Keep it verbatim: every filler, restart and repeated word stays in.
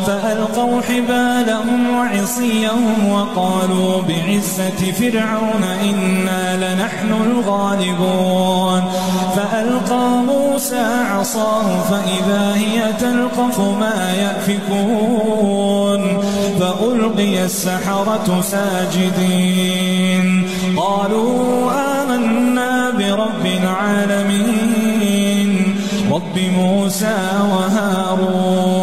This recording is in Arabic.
فألقوا حبالهم وعصيهم وقالوا بعزة فرعون إنا لنحن الغالبون فألقى موسى عصاه فإذا هي تلقف ما يأفكون فألقي السحرة ساجدين قالوا آمنا برب العالمين رب موسى وهارون